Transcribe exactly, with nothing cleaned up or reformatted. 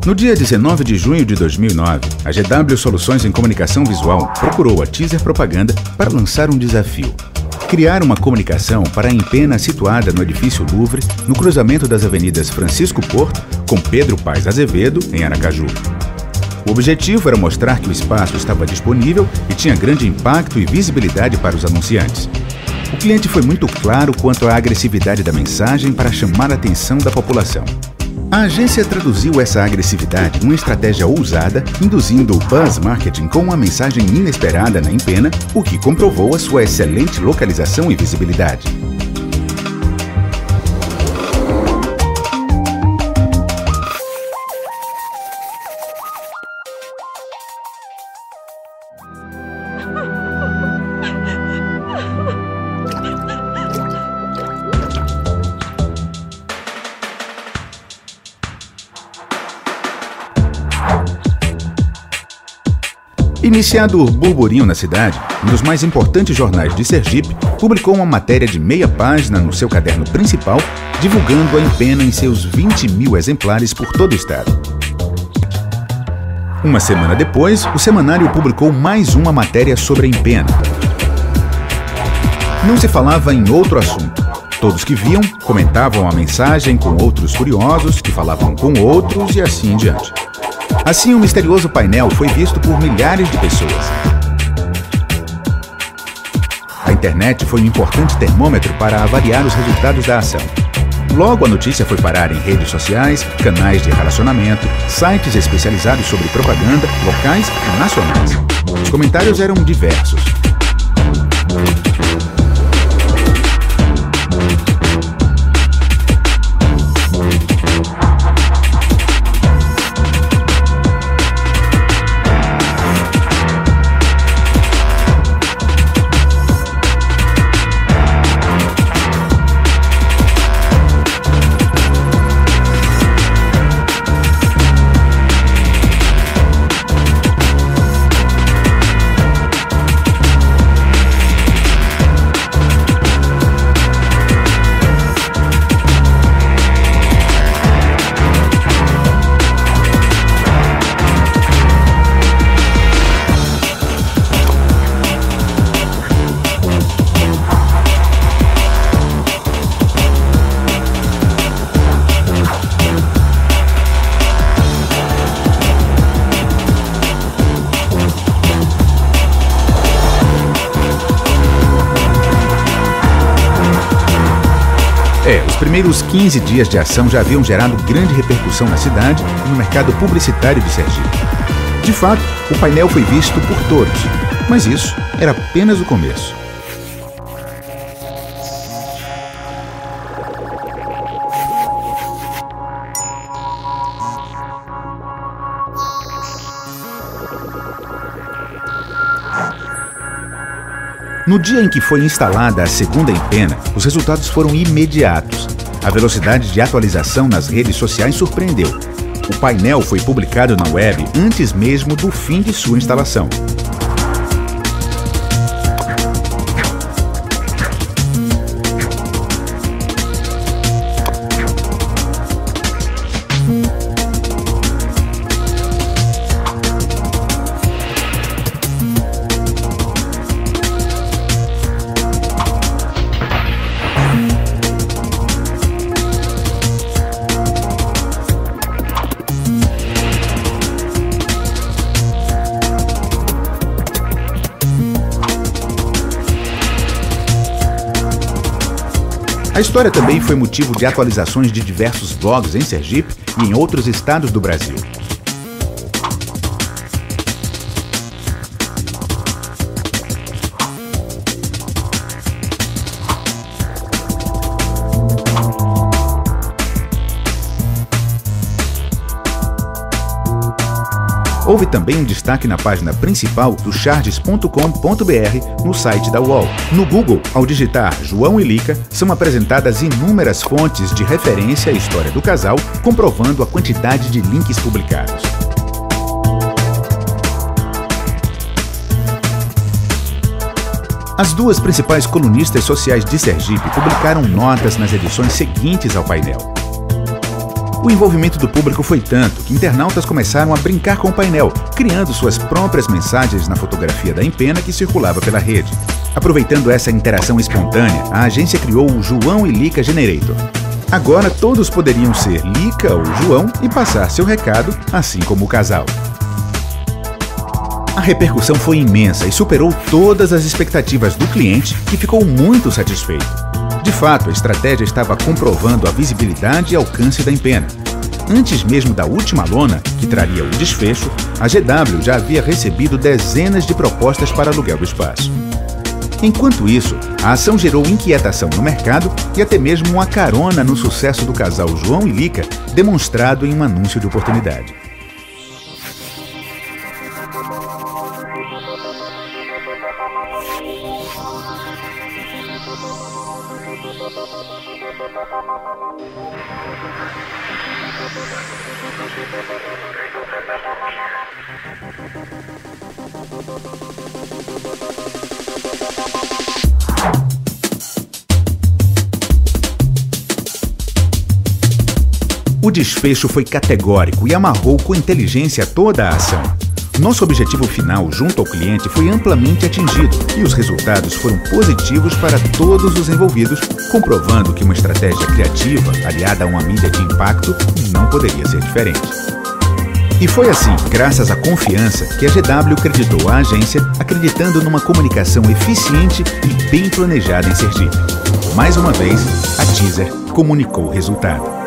No dia dezenove de junho de dois mil e nove, a G W Soluções em Comunicação Visual procurou a Teaser Propaganda para lançar um desafio. Criar uma comunicação para a Empena situada no edifício Louvre, no cruzamento das avenidas Francisco Porto com Pedro Paes Azevedo, em Aracaju. O objetivo era mostrar que o espaço estava disponível e tinha grande impacto e visibilidade para os anunciantes. O cliente foi muito claro quanto à agressividade da mensagem para chamar a atenção da população. A agência traduziu essa agressividade em uma estratégia ousada, induzindo o buzz marketing com uma mensagem inesperada na Empena, o que comprovou a sua excelente localização e visibilidade. Iniciado o burburinho na cidade, um dos mais importantes jornais de Sergipe publicou uma matéria de meia página no seu caderno principal, divulgando a Empena em seus vinte mil exemplares por todo o estado. Uma semana depois, o semanário publicou mais uma matéria sobre a Empena. Não se falava em outro assunto. Todos que viam comentavam a mensagem com outros curiosos, que falavam com outros e assim em diante. Assim, o misterioso painel foi visto por milhares de pessoas. A internet foi um importante termômetro para avaliar os resultados da ação. Logo, a notícia foi parar em redes sociais, canais de relacionamento, sites especializados sobre propaganda, locais e nacionais. Os comentários eram diversos. É, os primeiros quinze dias de ação já haviam gerado grande repercussão na cidade e no mercado publicitário de Sergipe. De fato, o painel foi visto por todos, mas isso era apenas o começo. No dia em que foi instalada a segunda Empena, os resultados foram imediatos. A velocidade de atualização nas redes sociais surpreendeu. O painel foi publicado na web antes mesmo do fim de sua instalação. A história também foi motivo de atualizações de diversos blogs em Sergipe e em outros estados do Brasil. Houve também um destaque na página principal do charges ponto com ponto br no site da U O L. No Google, ao digitar João e Lica, são apresentadas inúmeras fontes de referência à história do casal, comprovando a quantidade de links publicados. As duas principais colunistas sociais de Sergipe publicaram notas nas edições seguintes ao painel. O envolvimento do público foi tanto que internautas começaram a brincar com o painel, criando suas próprias mensagens na fotografia da empena que circulava pela rede. Aproveitando essa interação espontânea, a agência criou o João e Lica Generator. Agora todos poderiam ser Lica ou João e passar seu recado, assim como o casal. A repercussão foi imensa e superou todas as expectativas do cliente, que ficou muito satisfeito. De fato, a estratégia estava comprovando a visibilidade e alcance da empena. Antes mesmo da última lona, que traria o desfecho, a G W já havia recebido dezenas de propostas para aluguel do espaço. Enquanto isso, a ação gerou inquietação no mercado e até mesmo uma carona no sucesso do casal João e Lica, demonstrado em um anúncio de oportunidade. O desfecho foi categórico e amarrou com inteligência toda a ação. Nosso objetivo final junto ao cliente foi amplamente atingido e os resultados foram positivos para todos os envolvidos, comprovando que uma estratégia criativa, aliada a uma mídia de impacto, não poderia ser diferente. E foi assim, graças à confiança, que a G W creditou a agência, acreditando numa comunicação eficiente e bem planejada em Sergipe. Mais uma vez, a Teaser comunicou o resultado.